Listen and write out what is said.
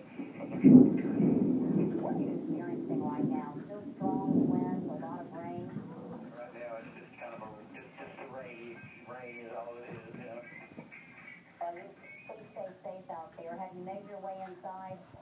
What are you experiencing right now? Still strong winds, a lot of rain? Right now, it's just kind of just the rain. Rain is all it is, you know. Please stay safe out there. Have you made your way inside?